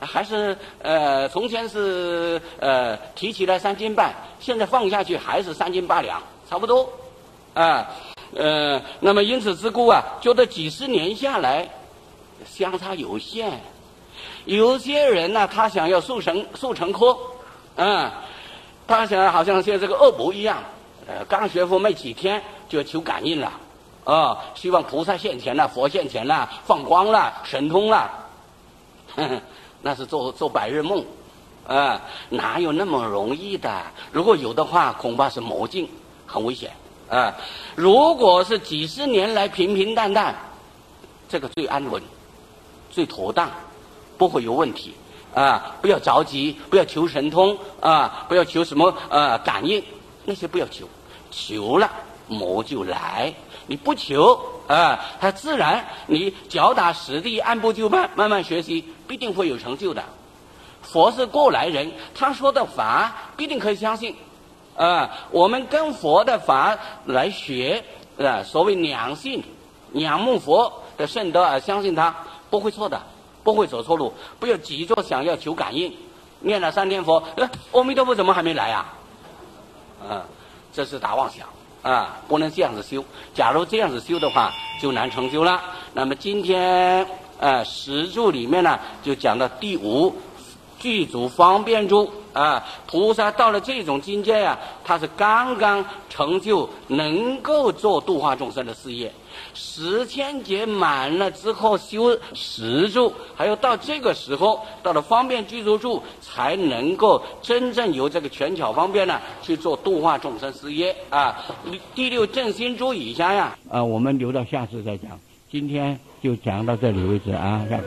还是呃，从前是呃提起来三斤半，现在放下去还是三斤八两，差不多啊。呃，那么因此之故啊，觉得几十年下来相差有限。有些人呢、啊，他想要速成速成科，嗯，他想好像像这个恶补一样，呃，刚学佛没几天就要求感应了，啊、哦，希望菩萨现前了，佛现前了，放光了，神通了，呵呵，那是做做白日梦，啊，哪有那么容易的？如果有的话，恐怕是魔境，很危险啊。如果是几十年来平平淡淡，这个最安稳，最妥当。不会有问题啊！不要着急，不要求神通啊！不要求什么呃感应，那些不要求，求了魔就来。你不求啊，它自然你脚踏实地，按部就班，慢慢学习，必定会有成就的。佛是过来人，他说的法必定可以相信啊！我们跟佛的法来学啊，所谓两信，仰慕佛的圣德而相信他，不会错的。不会走错路，不要急着想要求感应，念了三天佛，呃，阿弥陀佛怎么还没来啊？啊，这是大妄想啊，不能这样子修。假如这样子修的话，就难成就了。那么今天呃十住里面呢，就讲到第五具足方便住啊，菩萨到了这种境界呀、啊，他是刚刚成就，能够做度化众生的事业。十千劫满了之后修十住，还有到这个时候到了方便具足住，才能够真正由这个权巧方便呢去做度化众生事业啊。第六正心住以下呀，啊，我们留到下次再讲，今天就讲到这里为止啊，下头。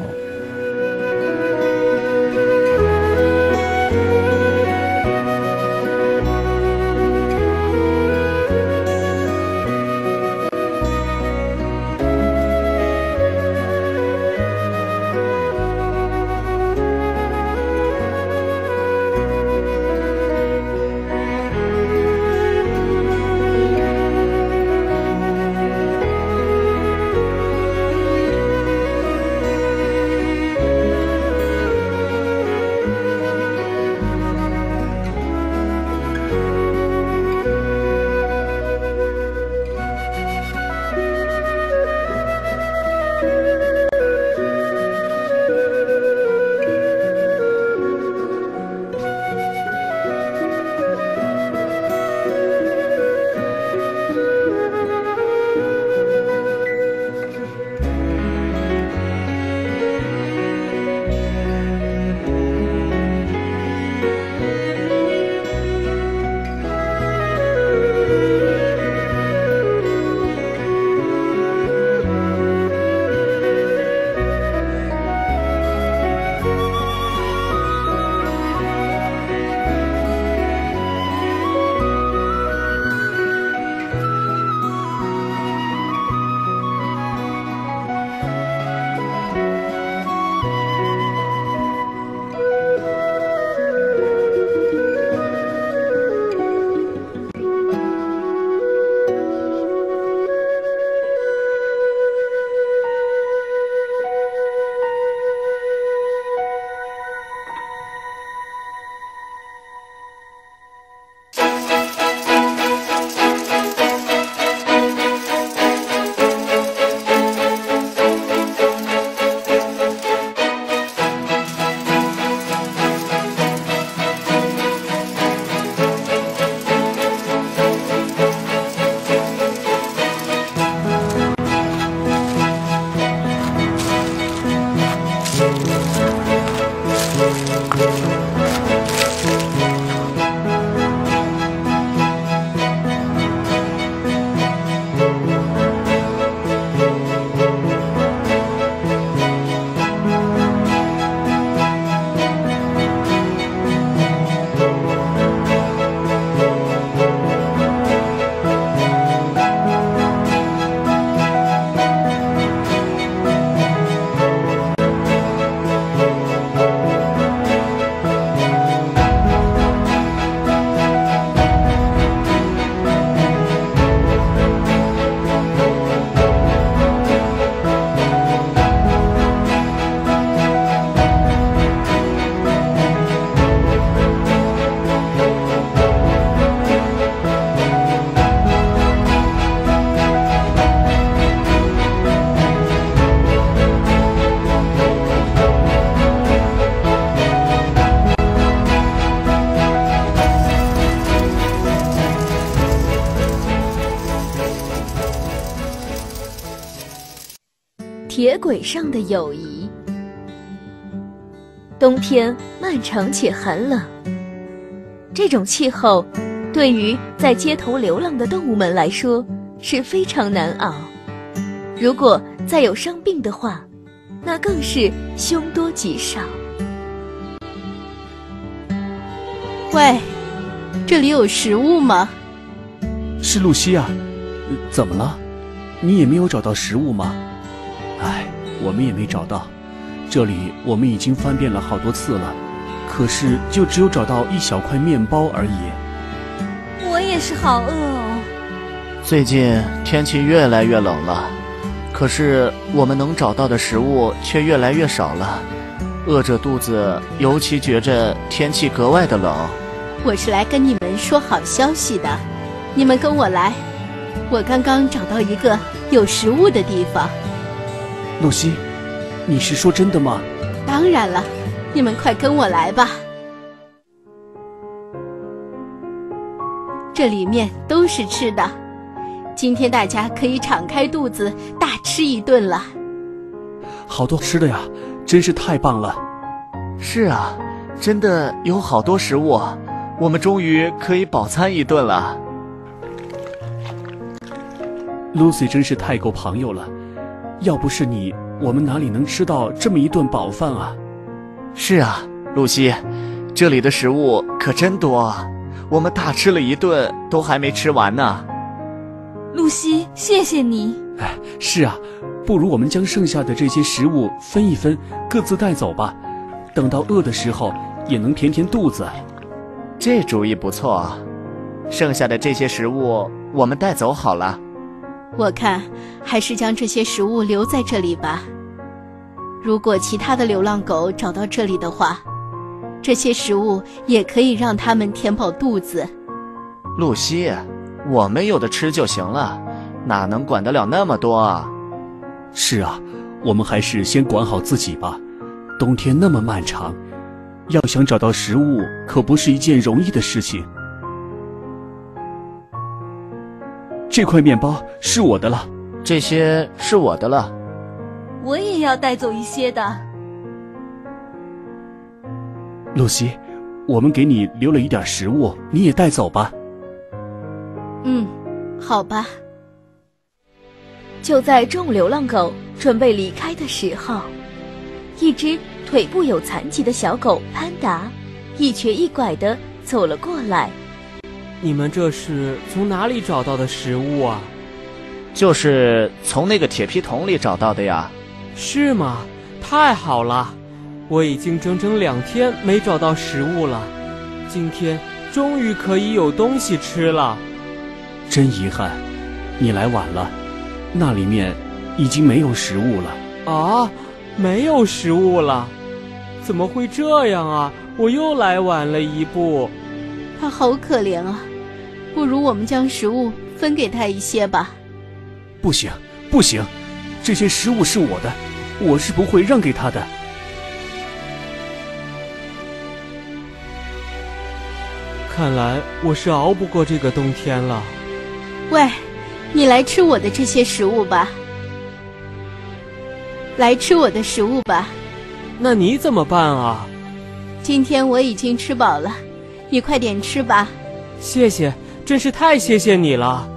铁轨上的友谊。冬天漫长且寒冷，这种气候对于在街头流浪的动物们来说是非常难熬。如果再有伤病的话，那更是凶多吉少。 喂，这里有食物吗？ 是露西啊，怎么了？你也没有找到食物吗？哎，我们也没找到。这里我们已经翻遍了好多次了，可是就只有找到一小块面包而已。 我也是好饿哦。 最近天气越来越冷了，可是我们能找到的食物却越来越少了，饿着肚子，尤其觉着天气格外的冷。 我是来跟你们说好消息的，你们跟我来，我刚刚找到一个有食物的地方。 露西，你是说真的吗？ 当然了，你们快跟我来吧。这里面都是吃的，今天大家可以敞开肚子大吃一顿了。 好多吃的呀，真是太棒了。 是啊，真的有好多食物，我们终于可以饱餐一顿了。 Lucy 真是太够朋友了，要不是你，我们哪里能吃到这么一顿饱饭啊？ 是啊，露西，这里的食物可真多啊，我们大吃了一顿都还没吃完呢。 露西，谢谢你。 哎，是啊，不如我们将剩下的这些食物分一分，各自带走吧，等到饿的时候也能填填肚子。 这主意不错啊，剩下的这些食物我们带走好了。 我看还是将这些食物留在这里吧。如果其他的流浪狗找到这里的话，这些食物也可以让它们填饱肚子。 露西，我们有的吃就行了，哪能管得了那么多啊？ 是啊，我们还是先管好自己吧。冬天那么漫长，要想找到食物可不是一件容易的事情。这块面包是我的了， 这些是我的了。 我也要带走一些的。 露西，我们给你留了一点食物，你也带走吧。 嗯，好吧。 就在众流浪狗准备离开的时候，一只腿部有残疾的小狗潘达一瘸一拐地走了过来。 你们这是从哪里找到的食物啊？ 就是从那个铁皮桶里找到的呀。 是吗？太好了，我已经整整两天没找到食物了，今天终于可以有东西吃了。 真遗憾，你来晚了，那里面已经没有食物了。 啊，没有食物了？怎么会这样啊？我又来晚了一步。 他好可怜啊，不如我们将食物分给他一些吧。 不行，不行，这些食物是我的，我是不会让给他的。 看来我是熬不过这个冬天了。 喂，你来吃我的这些食物吧。来吃我的食物吧。 那你怎么办啊？ 今天我已经吃饱了，你快点吃吧。 谢谢，真是太谢谢你了。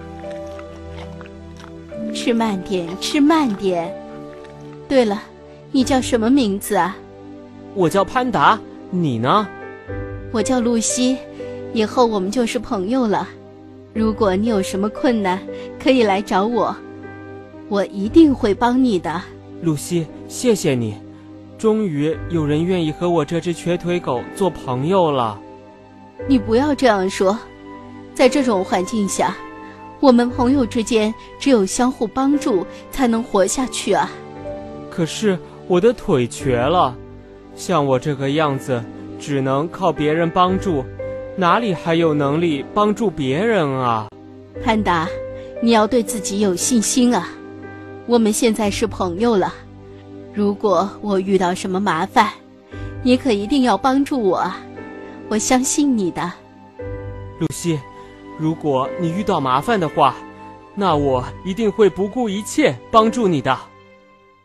吃慢点，吃慢点。对了，你叫什么名字啊？ 我叫潘达，你呢？ 我叫露西，以后我们就是朋友了。如果你有什么困难，可以来找我，我一定会帮你的。 露西，谢谢你，终于有人愿意和我这只瘸腿狗做朋友了。 你不要这样说，在这种环境下，我们朋友之间只有相互帮助才能活下去啊。 可是我的腿瘸了，像我这个样子只能靠别人帮助，哪里还有能力帮助别人啊？ 潘达，你要对自己有信心啊。我们现在是朋友了，如果我遇到什么麻烦，你可一定要帮助我啊，我相信你的。 露西，如果你遇到麻烦的话，那我一定会不顾一切帮助你的。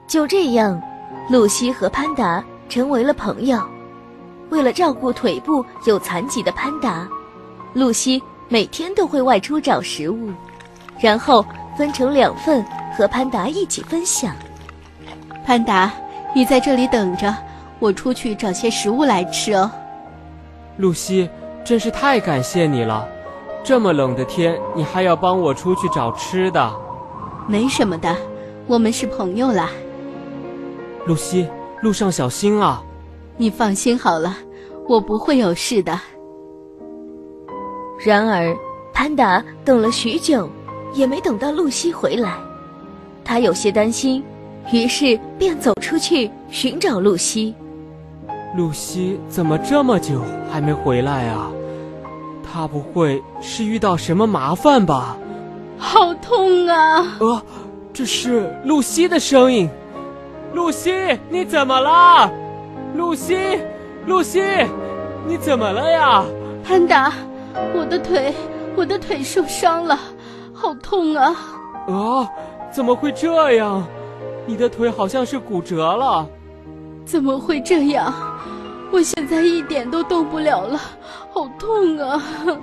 就这样，露西和潘达成为了朋友。为了照顾腿部有残疾的潘达，露西每天都会外出找食物，然后分成两份和潘达一起分享。 潘达，你在这里等着，我出去找些食物来吃哦。 露西，真是太感谢你了，这么冷的天，你还要帮我出去找吃的。 没什么的，我们是朋友啦。 露西，路上小心啊。 你放心好了，我不会有事的。 然而，潘达等了许久，也没等到露西回来。他有些担心，于是便走出去寻找露西。 露西怎么这么久还没回来啊？她不会是遇到什么麻烦吧？ 好痛啊！ 呃，这是露西的声音。露西，你怎么了？露西，露西，你怎么了呀？ 潘达，我的腿，我的腿受伤了，好痛啊！ 啊，怎么会这样？你的腿好像是骨折了。 怎么会这样？我现在一点都动不了了，好痛啊！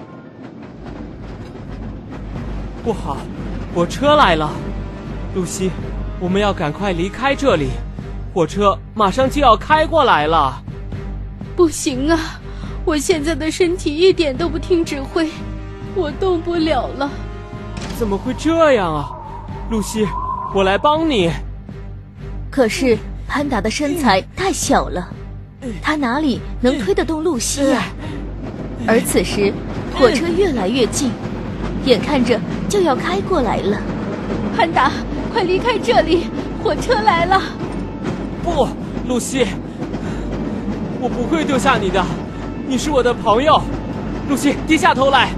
不好，火车来了。露西，我们要赶快离开这里，火车马上就要开过来了。 不行啊，我现在的身体一点都不听指挥，我动不了了。 怎么会这样啊？露西，我来帮你。 可是潘达的身材太小了，他哪里能推得动露西呀？而此时火车越来越近，眼看着就要开过来了。 潘达，快离开这里，火车来了！ 不，露西，我不会丢下你的，你是我的朋友。露西，低下头来。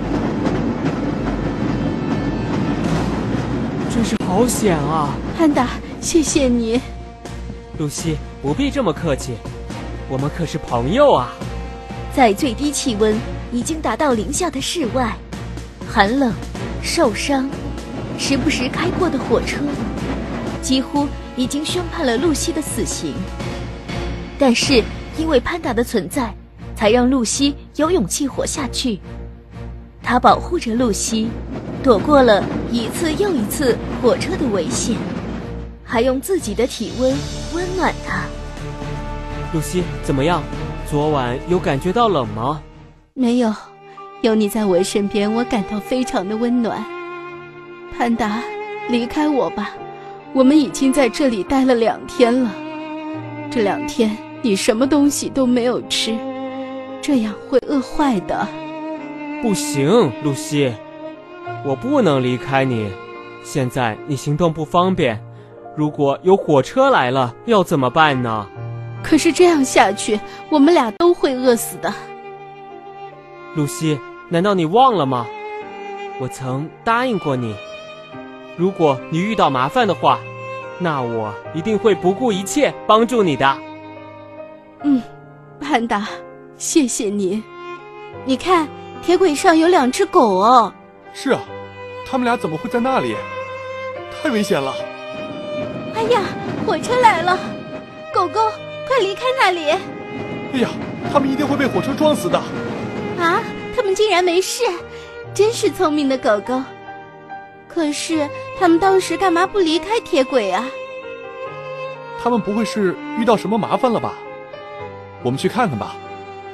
真是好险啊！ 潘达，谢谢你。 露西，不必这么客气，我们可是朋友啊。 在最低气温已经达到零下的室外，寒冷、受伤，时不时开过的火车，几乎已经宣判了露西的死刑。但是因为潘达的存在，才让露西有勇气活下去。他保护着露西，躲过了一次又一次火车的危险，还用自己的体温温暖她。 露西，怎么样？昨晚有感觉到冷吗？ 没有，有你在我身边，我感到非常的温暖。潘达，离开我吧，我们已经在这里待了两天了。这两天你什么东西都没有吃，这样会饿坏的。 不行，露西，我不能离开你。现在你行动不方便，如果有火车来了，要怎么办呢？ 可是这样下去，我们俩都会饿死的。 露西，难道你忘了吗？我曾答应过你，如果你遇到麻烦的话，那我一定会不顾一切帮助你的。 嗯，潘达，谢谢你。你看，铁轨上有两只狗哦。 是啊，他们俩怎么会在那里？太危险了！ 哎呀，火车来了！狗狗，快离开那里！ 哎呀，他们一定会被火车撞死的。 啊，他们竟然没事，真是聪明的狗狗。可是他们当时干嘛不离开铁轨啊？ 他们不会是遇到什么麻烦了吧？我们去看看吧。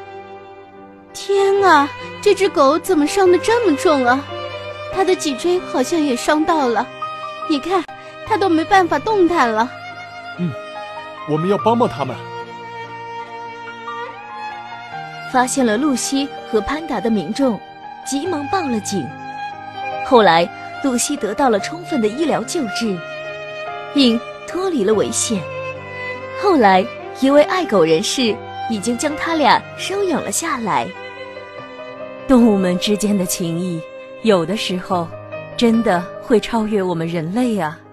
天啊，这只狗怎么伤得这么重啊？它的脊椎好像也伤到了，你看，它都没办法动弹了。 嗯，我们要帮帮他们。 发现了露西和潘达的民众急忙报了警。后来露西得到了充分的医疗救治，并脱离了危险。后来一位爱狗人士已经将他俩收养了下来。 动物们之间的情谊，有的时候真的会超越我们人类啊。